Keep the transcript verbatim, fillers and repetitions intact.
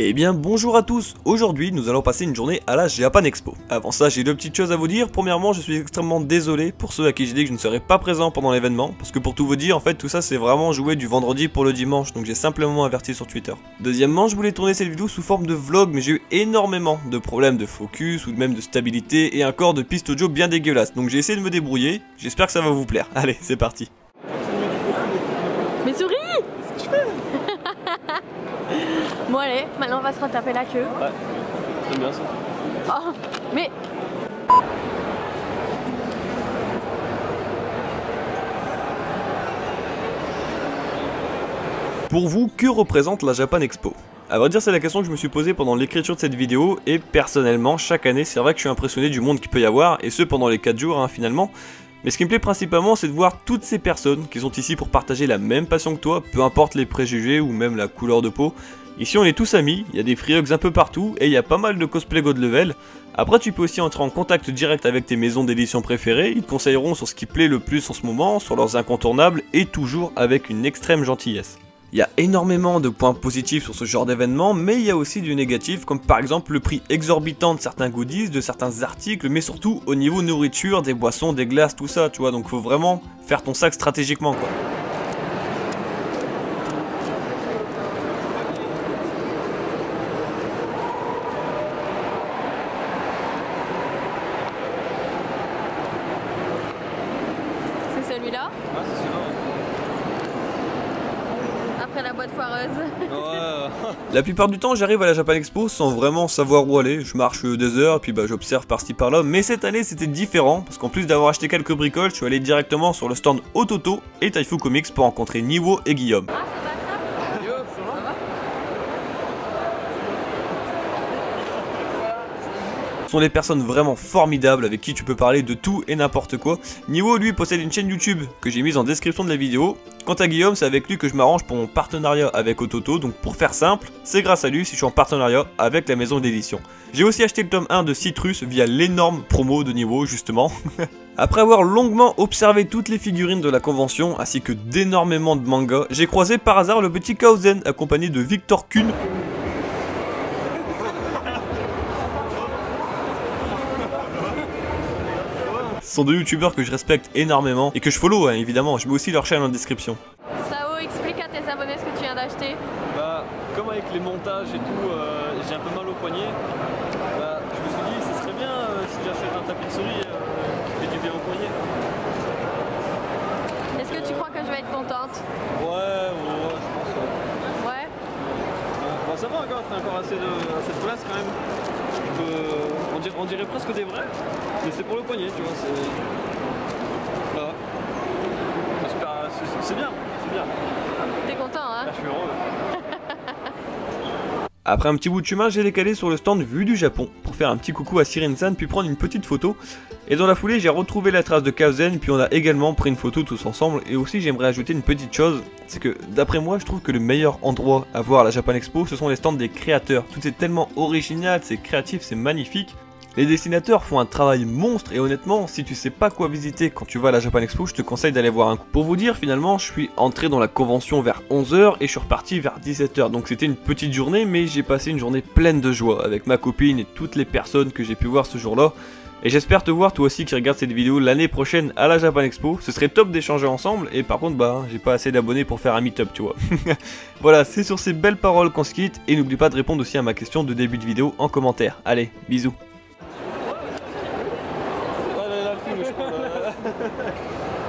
Eh bien bonjour à tous, aujourd'hui nous allons passer une journée à la Japan Expo. Avant ça j'ai deux petites choses à vous dire. Premièrement, je suis extrêmement désolé pour ceux à qui j'ai dit que je ne serais pas présent pendant l'événement, parce que pour tout vous dire en fait tout ça c'est vraiment joué du vendredi pour le dimanche, donc j'ai simplement averti sur Twitter. Deuxièmement, je voulais tourner cette vidéo sous forme de vlog, mais j'ai eu énormément de problèmes de focus ou même de stabilité et encore de pistes audio bien dégueulasses, donc j'ai essayé de me débrouiller, j'espère que ça va vous plaire. Allez, c'est parti. Mais souris. Qu'est-ce que je fais? Bon allez, maintenant on va se retaper la queue. Ouais, j'aime bien ça. Oh, mais... Pour vous, que représente la Japan Expo? A vrai dire, c'est la question que je me suis posée pendant l'écriture de cette vidéo, et personnellement, chaque année, c'est vrai que je suis impressionné du monde qu'il peut y avoir, et ce pendant les quatre jours, hein, finalement. Mais ce qui me plaît principalement, c'est de voir toutes ces personnes qui sont ici pour partager la même passion que toi, peu importe les préjugés ou même la couleur de peau. Ici on est tous amis, il y a des free hugs un peu partout, et il y a pas mal de cosplay god level. Après tu peux aussi entrer en contact direct avec tes maisons d'édition préférées, ils te conseilleront sur ce qui plaît le plus en ce moment, sur leurs incontournables, et toujours avec une extrême gentillesse. Il y a énormément de points positifs sur ce genre d'événement, mais il y a aussi du négatif, comme par exemple le prix exorbitant de certains goodies, de certains articles, mais surtout au niveau nourriture, des boissons, des glaces, tout ça, tu vois, donc faut vraiment faire ton sac stratégiquement, quoi. C'est celui-là? Ah, c'est celui-là, ouais. Après la boîte foireuse. Ouais. La plupart du temps j'arrive à la Japan Expo sans vraiment savoir où aller, je marche des heures et puis bah j'observe par-ci par-là, mais cette année c'était différent parce qu'en plus d'avoir acheté quelques bricoles, je suis allé directement sur le stand Ototo et Taifu Comics pour rencontrer Niwo et Guillaume. Ah, c'est pas ça? Yo, ça va? Ce sont des personnes vraiment formidables avec qui tu peux parler de tout et n'importe quoi. Niwo lui possède une chaîne YouTube que j'ai mise en description de la vidéo. Quant à Guillaume, c'est avec lui que je m'arrange pour mon partenariat avec Ototo, donc pour faire simple, c'est grâce à lui si je suis en partenariat avec la maison d'édition. J'ai aussi acheté le tome un de Citrus via l'énorme promo de Niwo justement. Après avoir longuement observé toutes les figurines de la convention ainsi que d'énormément de mangas, j'ai croisé par hasard le petit Kaozen accompagné de Victor Kuhn. Ce sont deux youtubeurs que je respecte énormément et que je follow hein, évidemment, je mets aussi leur chaîne en description. Sao, explique à tes abonnés ce que tu viens d'acheter. Bah, comme avec les montages et tout, euh, j'ai un peu mal au poignet. Bah, je me suis dit, ce serait bien euh, si j'achète un tapis de souris euh, qui fait du bien au poignet. Est-ce que tu crois que je vais être contente? Ouais, ouais, ouais, je pense. Ouais. Ouais. Ouais. Bon, ça va encore, t'as encore assez de, assez de place quand même. Euh, on, dirait, on dirait presque des vrais, mais c'est pour le poignet, tu vois. C'est. Là. C'est bien, c'est bien. T'es content, hein? Là, je suis heureux. Après un petit bout de chemin, j'ai décalé sur le stand Vue du Japon pour faire un petit coucou à Siren-san puis prendre une petite photo. Et dans la foulée, j'ai retrouvé la trace de Kaozen puis on a également pris une photo tous ensemble. Et aussi, j'aimerais ajouter une petite chose, c'est que d'après moi, je trouve que le meilleur endroit à voir à la Japan Expo, ce sont les stands des créateurs. Tout est tellement original, c'est créatif, c'est magnifique. Les dessinateurs font un travail monstre et honnêtement, si tu sais pas quoi visiter quand tu vas à la Japan Expo, je te conseille d'aller voir un coup. Pour vous dire, finalement, je suis entré dans la convention vers onze heures et je suis reparti vers dix-sept heures. Donc c'était une petite journée, mais j'ai passé une journée pleine de joie avec ma copine et toutes les personnes que j'ai pu voir ce jour-là. Et j'espère te voir toi aussi qui regarde cette vidéo l'année prochaine à la Japan Expo. Ce serait top d'échanger ensemble et par contre, bah, j'ai pas assez d'abonnés pour faire un meet-up, tu vois. Voilà, c'est sur ces belles paroles qu'on se quitte et n'oublie pas de répondre aussi à ma question de début de vidéo en commentaire. Allez, bisous. Ouais, là, là, le film, je crois.